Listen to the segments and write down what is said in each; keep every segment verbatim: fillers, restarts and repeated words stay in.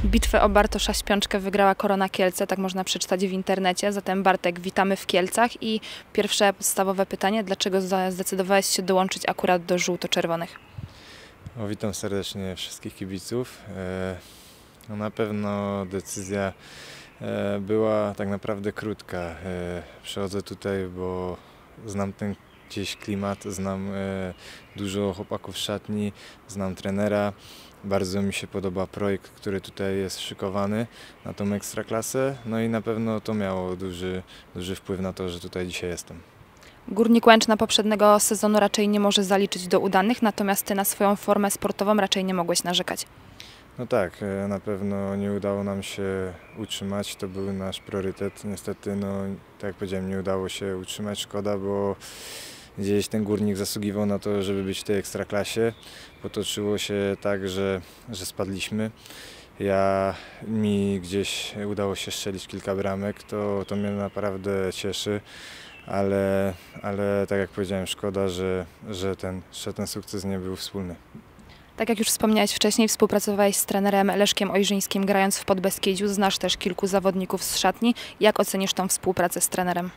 Bitwę o Bartosza Śpiączkę wygrała Korona Kielce, tak można przeczytać w internecie. Zatem Bartek, witamy w Kielcach i pierwsze podstawowe pytanie, dlaczego zdecydowałeś się dołączyć akurat do żółto-czerwonych? O, witam serdecznie wszystkich kibiców. No, na pewno decyzja była tak naprawdę krótka. Przychodzę tutaj, bo znam ten gdzieś klimat, znam dużo chłopaków z szatni, znam trenera. Bardzo mi się podoba projekt, który tutaj jest szykowany na tą ekstraklasę. No i na pewno to miało duży, duży wpływ na to, że tutaj dzisiaj jestem. Górnik Łęczna poprzedniego sezonu raczej nie może zaliczyć do udanych, natomiast Ty na swoją formę sportową raczej nie mogłeś narzekać. No tak, na pewno nie udało nam się utrzymać, to był nasz priorytet. Niestety, no, tak jak powiedziałem, nie udało się utrzymać, szkoda, bo gdzieś ten Górnik zasługiwał na to, żeby być w tej ekstraklasie. Potoczyło się tak, że, że spadliśmy. Ja, mi gdzieś udało się strzelić kilka bramek, to, to mnie naprawdę cieszy, ale, ale tak jak powiedziałem, szkoda, że, że, ten, że ten sukces nie był wspólny. Tak jak już wspomniałeś wcześniej, współpracowałeś z trenerem Leszkiem Ojrzyńskim, grając w Podbeskidziu. Znasz też kilku zawodników z szatni. Jak ocenisz tą współpracę z trenerem?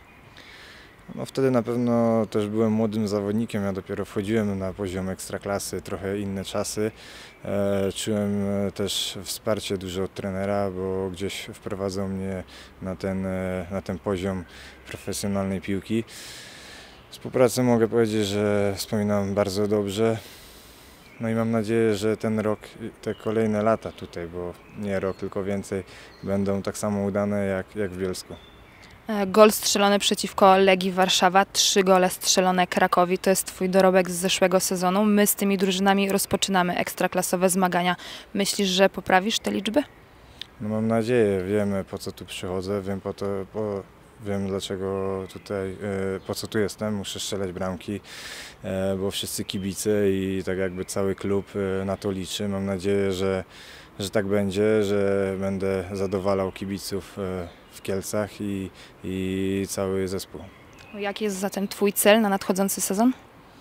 No, wtedy na pewno też byłem młodym zawodnikiem, ja dopiero wchodziłem na poziom ekstraklasy, trochę inne czasy. E, czułem też wsparcie dużo od trenera, bo gdzieś wprowadzał mnie na ten, na ten poziom profesjonalnej piłki. Współpracę mogę powiedzieć, że wspominam bardzo dobrze. No i mam nadzieję, że ten rok, te kolejne lata tutaj, bo nie rok, tylko więcej, będą tak samo udane jak, jak w Bielsku. Gol strzelony przeciwko Legii Warszawa, trzy gole strzelone Krakowi. To jest Twój dorobek z zeszłego sezonu. My z tymi drużynami rozpoczynamy ekstraklasowe zmagania. Myślisz, że poprawisz te liczby? No mam nadzieję, wiemy po co tu przychodzę, wiem, po to, po, wiem dlaczego tutaj, po co tu jestem, muszę strzelać bramki, bo wszyscy kibice i tak jakby cały klub na to liczy. Mam nadzieję, że, że tak będzie, że będę zadowalał kibiców w Kielcach i, i cały zespół. Jaki jest zatem Twój cel na nadchodzący sezon?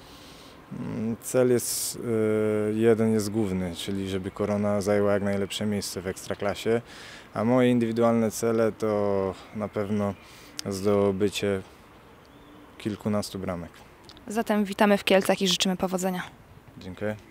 Cel jest, jeden jest główny, czyli żeby Korona zajęła jak najlepsze miejsce w ekstraklasie, a moje indywidualne cele to na pewno zdobycie kilkunastu bramek. Zatem witamy w Kielcach i życzymy powodzenia. Dziękuję.